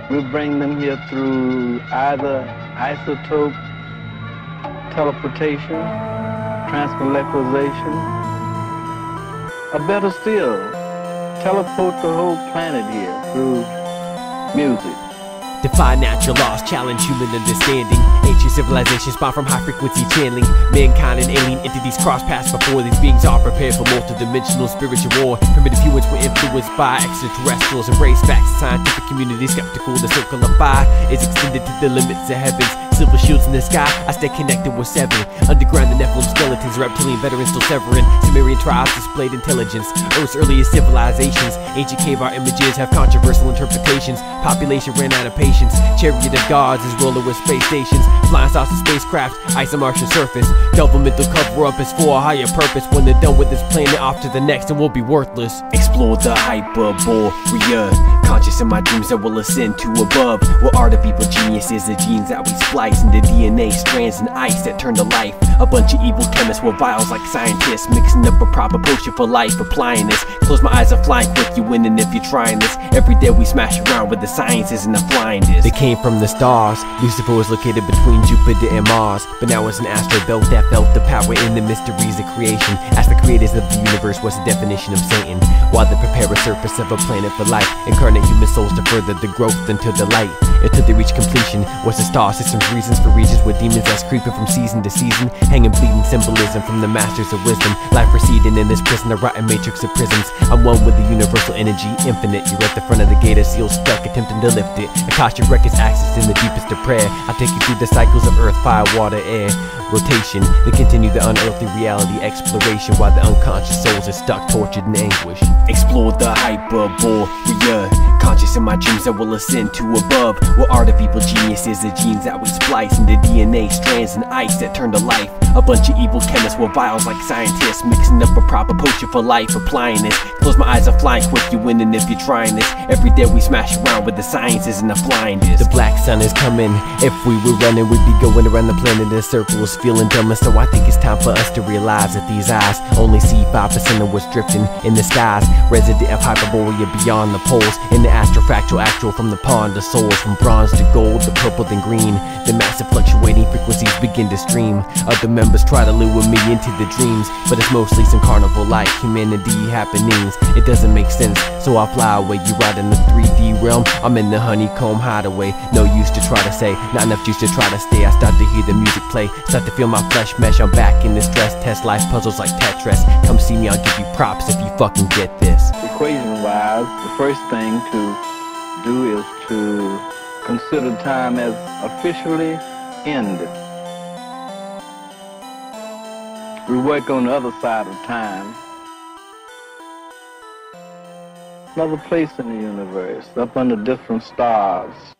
We bring them here through either isotope teleportation, transmolecularization, or better still, teleport the whole planet here through music. Defy natural laws, challenge human understanding. Ancient civilizations spawn from high-frequency channeling. Mankind and alien entities cross paths before these beings are prepared for multi-dimensional spiritual war. Primitive humans were influenced by extraterrestrials. Embrace facts, scientific community skeptical. The circle of fire is extended to the limits of heavens. Silver shields in the sky, I stay connected with seven. Underground, the Nephilim skeletons, reptilian veterans still severing. Sumerian tribes displayed intelligence. Earth's earliest civilizations. Ancient cave art images have controversial interpretations. Population ran out of patience. Chariot of gods is rolling with space stations. Flying saucer spacecraft, ice and Martian surface. Governmental cover-up is for a higher purpose. When they're done with this planet, off to the next and we'll be worthless. Explore the Hyperborea. Conscious in my dreams that will ascend to above. What are the evil geniuses? The genes that we splice into DNA, strands and ice that turn to life. A bunch of evil chemists with vials like scientists, mixing up a proper potion for life, applying this. Close my eyes, are flying quick, you winning if you're trying this. Every day we smash around with the sciences and applying this. They came from the stars. Lucifer was located between Jupiter and Mars, but now it's an astral belt that felt the power in the mysteries of creation. As the creators of the universe was the definition of Satan, while they prepare a surface of a planet for life. Incarnate human souls to further the growth until the light, until they reach completion. Was the star system's reasons for regions with demons that's creeping from season to season, hanging bleeding symbolism from the masters of wisdom. Life proceeding in this prison, the rotten matrix of prisons. I'm one with the universal energy, infinite. You're at the front of the gate, a seal stuck, attempting to lift it. Akashic records access in the deepest of prayer. I'll take you through the cycles of earth, fire, water, air, rotation, then continue the unearthly reality exploration while the unconscious souls are stuck, tortured in anguish. Explore the Hyperborea. Conscious in my dreams that will ascend to above. What are the evil geniuses? The genes that we splice into DNA, strands and ice that turn to life. A bunch of evil chemists with vials like scientists, mixing up a proper potion for life, applying this. Close my eyes, are flying quick, you winning if you're trying this. Every day we smash around with the sciences and applying this. The black sun is coming. If we were running, we'd be going around the planet in circles, feeling dumber. So I think it's time for us to realize that these eyes only see 5% of what's drifting in the skies. Resident of Hyperborea beyond the poles. In the astrofractal actual from the pond of souls, from bronze to gold, to purple then green. The massive fluctuating frequencies begin to stream. Other members try to lure me into the dreams, but it's mostly some carnival-like humanity happenings. It doesn't make sense, so I fly away. You ride in the 3D realm, I'm in the honeycomb hideaway. No use to try to say, not enough juice to try to stay. I start to hear the music play, start to feel my flesh mesh. I'm back in this dress, test life puzzles like Tetris. Come see me, I'll give you props if you fucking get this. Equation-wise, the first thing to do is to consider time as officially ended. We work on the other side of time. Another place in the universe, up under different stars.